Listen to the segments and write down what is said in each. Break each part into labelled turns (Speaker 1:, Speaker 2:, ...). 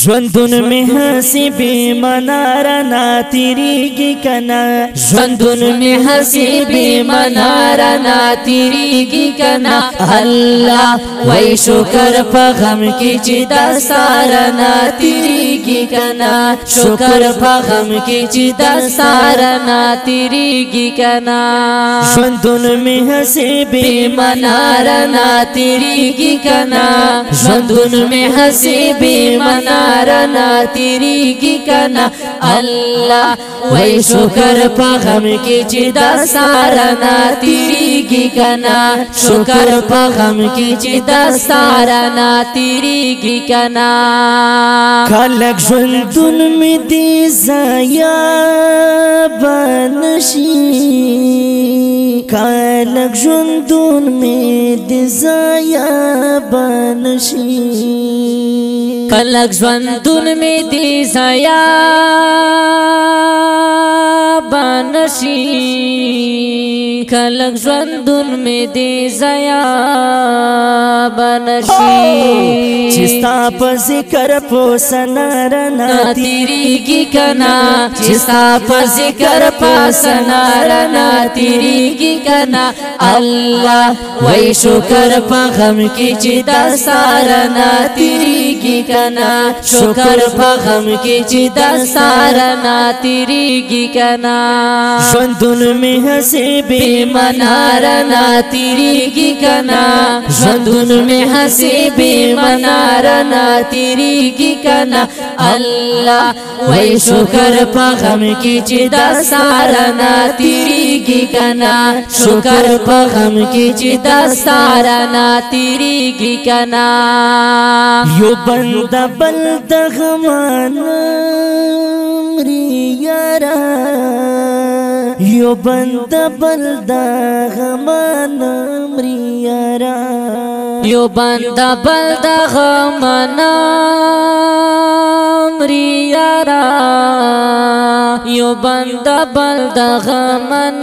Speaker 1: ژوندون می هسی بی مناره ناتیریگی کنا
Speaker 2: ژوندون می هسی بی مناره ناتیریگی کنا الله وای شکر په غم کی چې دستار ناتیریگی کنا شکر په غم کی چې دستار ناتیریگی کنا
Speaker 1: ژوندون می هسی
Speaker 2: بی مناره ناتیریگی کنا ژوندون می هسی بی مناره ناتیریگی کنا الله وای شکر په غم کی چې دستار ناتیریگی کنا شکر په غم کی چې دستار ناتیریگی کنا
Speaker 1: خلق ژوندون می دی زایا بنشي خلق ژوندون می دی زایا بنشي
Speaker 2: خلق ژوندون می دی زایا بنشي خلق ژوندون می دی زایا بنشي
Speaker 1: چستا په ذکر په سنار
Speaker 2: ناتیریگی کنا چستا په ذکر په سنار ناتیریگی کنا الله وای شکر په غم کی چې دستار ناتیریگی کنا شکر په غم کی چې دستار ناتیریگی کنا
Speaker 1: ژوندون می هسی
Speaker 2: بی مناره ناتیریگی کنا ژوندون می هسی بی مناره ناتیریگی کنا الله وای شکر په غم کی چې دستار ناتیریگی کنا شکر په غم کی چې دستار ناتیریگی کنا
Speaker 1: یو بنده بل د غمان ریارا یو بنده بل د غمان ریارا
Speaker 2: یو بنده بل د غمان ریارا یو بنده بل د غمان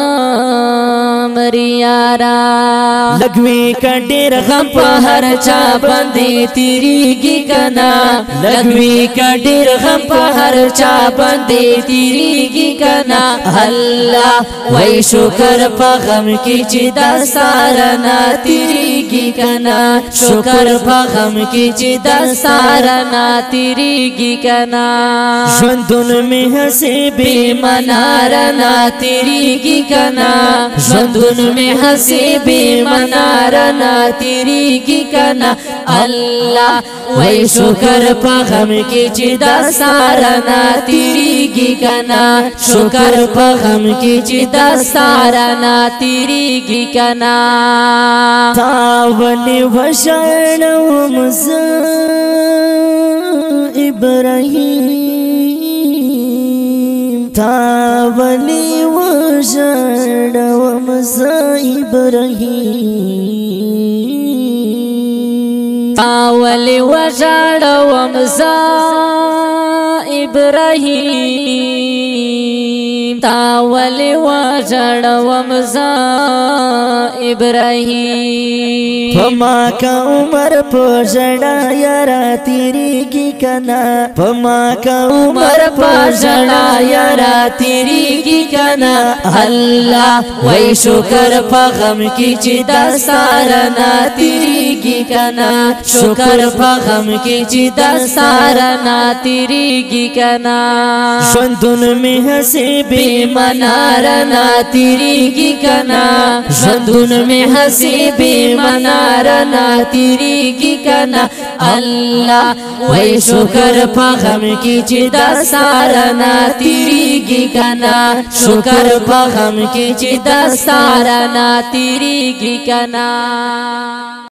Speaker 2: ریارا
Speaker 1: لګوي کډیر
Speaker 2: غم په هر چا باندې تیریږي کنا لګوي کډیر غم په هر چا باندې تیریږي کنا الله وای شکر په غم کې چې دستار ناتیریږي کنا شکر په غم کې چې دستار ناتیریږي کنا
Speaker 1: ژوندون می هسی
Speaker 2: بی مناره ناتیریگی کنا ژوندون می هسی بی مناره ناتیریگی کنا الله وای شکر په غم کی چې دستار ناتیریگی کنا شکر په غم کی چې دستار ناتیریگی کنا
Speaker 1: تاولی وشانم ز ابراهیم تاولی وشانم ز ابراهیم
Speaker 2: تاولی وشانم ز ابراهیم تاولی وشانم ز ابراهیم
Speaker 1: پما کا عمر پوجڑا یارا تیریگی کنا پما کا
Speaker 2: عمر پوجڑا یارا تیریگی کنا الله وای شکر په غم کی چې دستار ناتیریگی کنا شکر په غم کی چې دستار ناتیریگی کنا
Speaker 1: ژوندون می هسی
Speaker 2: بی مناره ناتیریگی کنا ژوندون می هسی بی مناره ناتیریگی کنا الله وای شکر په غم کی چې دستار ناتیریگی کنا شکر په غم کی چې دستار ناتیریگی کنا